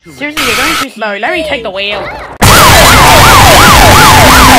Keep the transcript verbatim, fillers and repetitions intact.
Seriously, you're going too slow. Let me take the wheel.